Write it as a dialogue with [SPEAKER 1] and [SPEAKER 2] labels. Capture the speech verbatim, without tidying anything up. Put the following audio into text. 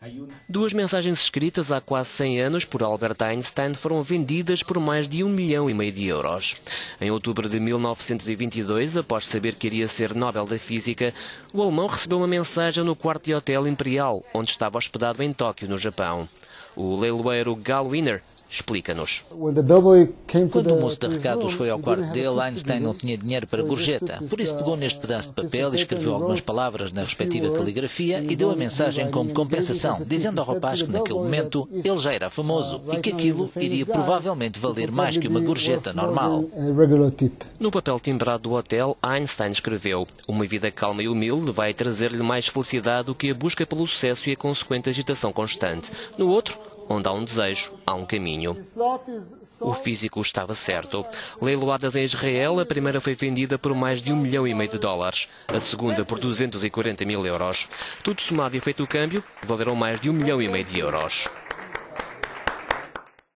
[SPEAKER 1] Duas mensagens escritas há quase cem anos por Albert Einstein foram vendidas por mais de um milhão e meio de euros. Em outubro de mil novecentos e vinte e dois, após saber que iria ser Nobel da Física, o alemão recebeu uma mensagem no quarto de hotel Imperial, onde estava hospedado em Tóquio, no Japão. O leiloeiro Gal Wiener explica-nos.
[SPEAKER 2] Quando o moço de recados foi ao quarto dele, Einstein não tinha dinheiro para gorjeta. Por isso pegou neste pedaço de papel e escreveu algumas palavras na respectiva caligrafia e deu a mensagem como compensação, dizendo ao rapaz que naquele momento ele já era famoso e que aquilo iria provavelmente valer mais que uma gorjeta normal.
[SPEAKER 1] No papel timbrado do hotel, Einstein escreveu: "Uma vida calma e humilde vai trazer-lhe mais felicidade do que a busca pelo sucesso e a consequente agitação constante." No outro, onde há um desejo, há um caminho. O físico estava certo. Leiloadas em Israel, a primeira foi vendida por mais de um milhão e meio de dólares, a segunda por duzentos e quarenta mil euros. Tudo somado e feito o câmbio, valeram mais de um milhão e meio de euros.